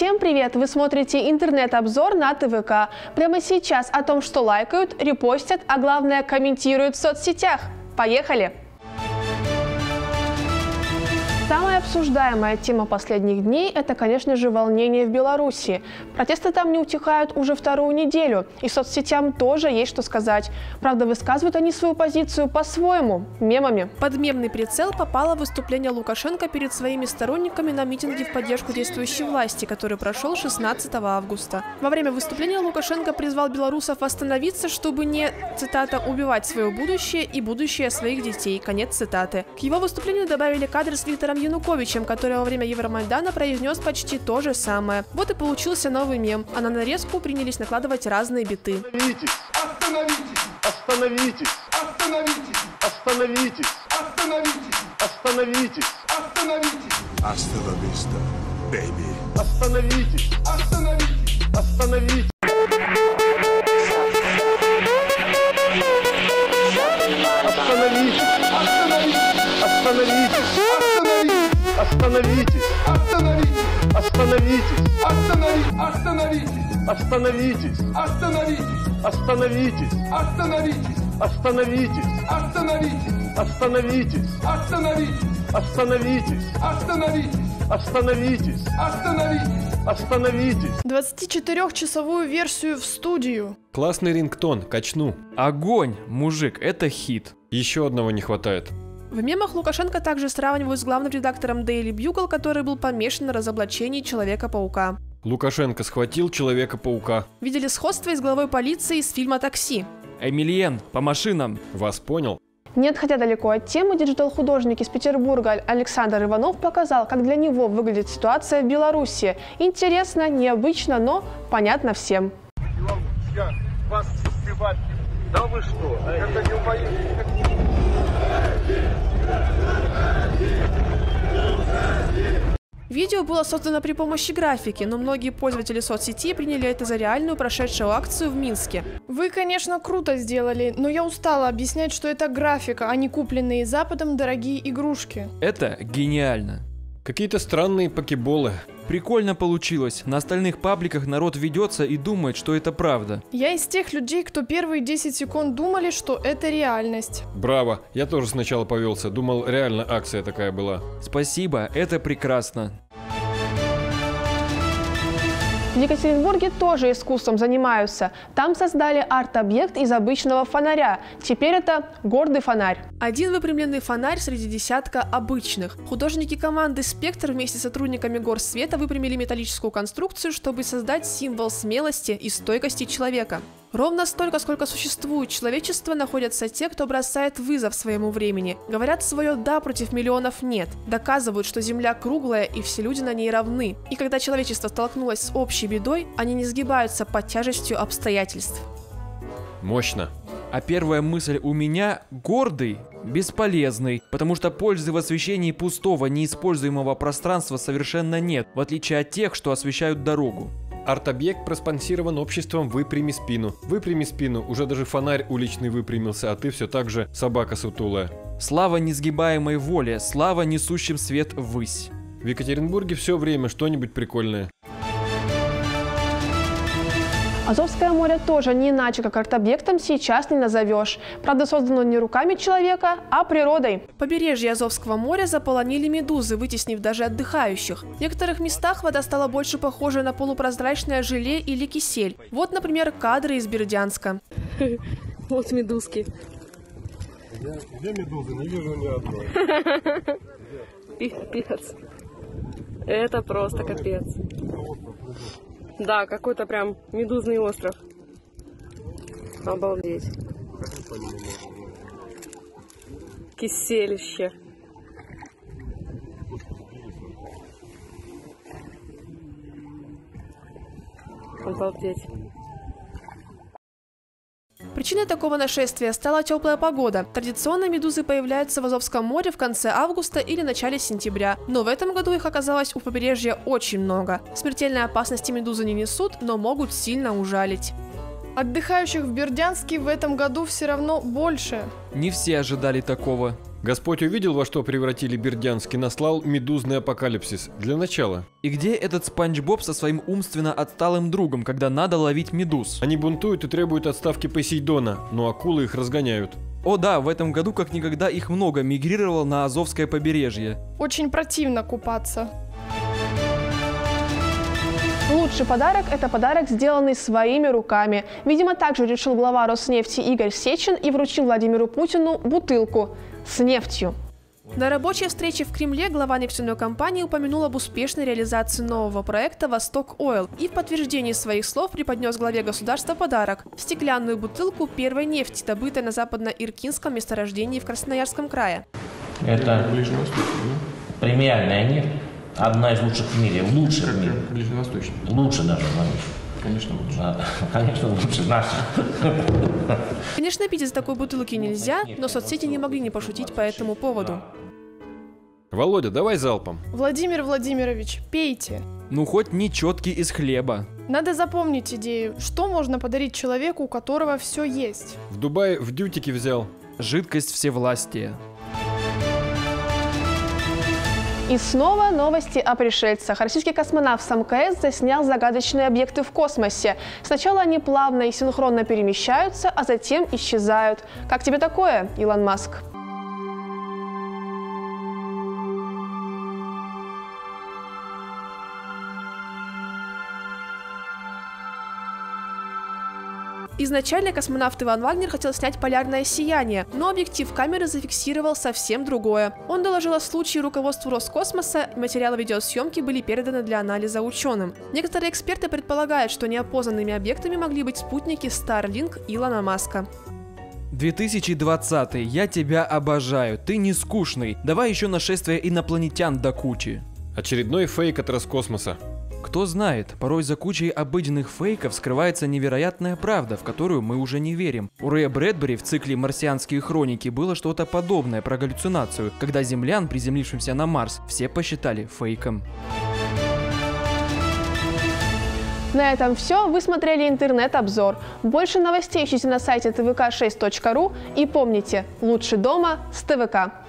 Всем привет! Вы смотрите интернет-обзор на ТВК. Прямо сейчас о том, что лайкают, репостят, а главное комментируют в соцсетях. Поехали! Самая обсуждаемая тема последних дней – это, конечно же, волнение в Беларуси. Протесты там не утихают уже вторую неделю, и соцсетям тоже есть что сказать. Правда, высказывают они свою позицию по-своему – мемами. Под мемный прицел попало выступление Лукашенко перед своими сторонниками на митинге в поддержку действующей власти, который прошел 16 августа. Во время выступления Лукашенко призвал белорусов остановиться, чтобы не, цитата, «убивать свое будущее и будущее своих детей», конец цитаты. К его выступлению добавили кадр с Виктором Януковичем, который во время Евромайдана произнес почти то же самое. Вот и получился новый мем, а на нарезку принялись накладывать разные биты. Остановитесь! Остановитесь! Остановитесь! Остановитесь! Остановитесь! Остановитесь! Hasta la vista, baby. Остановитесь! Остановитесь! Остановитесь! Остановитесь! Остановитесь! Остановитесь! Остановитесь! Остановитесь! Остановитесь! Остановитесь! Остановитесь! Остановитесь! Остановитесь! Остановитесь! Остановитесь! 24-часовую версию в студию. Классный рингтон, качну. Огонь, мужик, это хит. Еще одного не хватает. В мемах Лукашенко также сравнивают с главным редактором Daily Bugle, который был помешан на разоблачении Человека-паука. Лукашенко схватил Человека-паука. Видели сходство и с главой полиции из фильма «Такси». Эмильен, по машинам. Вас понял? Не отходя далеко от темы, диджитал-художник из Петербурга Александр Иванов показал, как для него выглядит ситуация в Беларуси. Интересно, необычно, но понятно всем. Да вы что? Это не упоение. Видео было создано при помощи графики, но многие пользователи соцсети приняли это за реальную прошедшую акцию в Минске. Вы, конечно, круто сделали, но я устала объяснять, что это графика, а не купленные Западом дорогие игрушки. Это гениально. Какие-то странные покеболы. Прикольно получилось. На остальных пабликах народ ведется и думает, что это правда. Я из тех людей, кто первые 10 секунд думали, что это реальность. Браво. Я тоже сначала повелся. Думал, реально акция такая была. Спасибо, это прекрасно. В Екатеринбурге тоже искусством занимаются. Там создали арт-объект из обычного фонаря. Теперь это гордый фонарь. Один выпрямленный фонарь среди десятка обычных. Художники команды «Спектр» вместе с сотрудниками Горсвета выпрямили металлическую конструкцию, чтобы создать символ смелости и стойкости человека. Ровно столько, сколько существует человечество, находятся те, кто бросает вызов своему времени. Говорят свое «да» против миллионов «нет». Доказывают, что Земля круглая и все люди на ней равны. И когда человечество столкнулось с общей бедой, они не сгибаются под тяжестью обстоятельств. Мощно. А первая мысль у меня – гордый, бесполезный, потому что пользы в освещении пустого, неиспользуемого пространства совершенно нет, в отличие от тех, что освещают дорогу. Арт-объект проспонсирован обществом «Выпрями спину». Выпрями спину, уже даже фонарь уличный выпрямился, а ты все так же собака сутулая. Слава несгибаемой воле, слава несущим свет ввысь. В Екатеринбурге все время что-нибудь прикольное. Азовское море тоже не иначе, как арт-объектом сейчас не назовешь. Правда, создано не руками человека, а природой. Побережье Азовского моря заполонили медузы, вытеснив даже отдыхающих. В некоторых местах вода стала больше похожа на полупрозрачное желе или кисель. Вот, например, кадры из Бердянска. Вот медузки. Где медузы? Не вижу ни одной. Пипец. Это просто капец. Да, какой-то прям медузный остров. Обалдеть. Киселище. Обалдеть. Причиной такого нашествия стала теплая погода. Традиционно медузы появляются в Азовском море в конце августа или начале сентября. Но в этом году их оказалось у побережья очень много. Смертельной опасности медузы не несут, но могут сильно ужалить. Отдыхающих в Бердянске в этом году все равно больше. Не все ожидали такого. Господь увидел, во что превратили Бердянск, и наслал медузный апокалипсис. Для начала. И где этот Спанч Боб со своим умственно отсталым другом, когда надо ловить медуз? Они бунтуют и требуют отставки Посейдона, но акулы их разгоняют. О да, в этом году как никогда их много мигрировало на Азовское побережье. Очень противно купаться. Лучший подарок – это подарок, сделанный своими руками. Видимо, также решил глава Роснефти Игорь Сечин и вручил Владимиру Путину бутылку с нефтью. На рабочей встрече в Кремле глава нефтяной компании упомянул об успешной реализации нового проекта «Восток Ойл» и в подтверждении своих слов преподнес главе государства подарок – стеклянную бутылку первой нефти, добытой на западно-иркинском месторождении в Красноярском крае. Это премиальная нефть, одна из лучших в мире, лучших в мире. Ближневосточная. Лучше даже, Владимир. Конечно, лучше. Конечно, лучше наша. Конечно, пить из такой бутылки нельзя, но соцсети не могли не пошутить по этому поводу. Володя, давай залпом. Владимир Владимирович, пейте. Ну хоть не четки из хлеба. Надо запомнить идею, что можно подарить человеку, у которого все есть. В Дубае в дютике взял. Жидкость всевластия. И снова новости о пришельцах. Российский космонавт с МКС заснял загадочные объекты в космосе. Сначала они плавно и синхронно перемещаются, а затем исчезают. Как тебе такое, Илон Маск? Изначально космонавт Иван Вагнер хотел снять полярное сияние, но объектив камеры зафиксировал совсем другое. Он доложил о случае руководству Роскосмоса, и материалы видеосъемки были переданы для анализа ученым. Некоторые эксперты предполагают, что неопознанными объектами могли быть спутники Starlink Илона Маска. 2020. Я тебя обожаю. Ты не скучный. Давай еще нашествие инопланетян до кучи. Очередной фейк от Роскосмоса. Кто знает, порой за кучей обыденных фейков скрывается невероятная правда, в которую мы уже не верим. У Рэя Брэдбери в цикле «Марсианские хроники» было что-то подобное про галлюцинацию, когда землян, приземлившимся на Марс, все посчитали фейком. На этом все. Вы смотрели интернет-обзор. Больше новостей ищите на сайте tvk6.ru и помните, лучше дома с ТВК.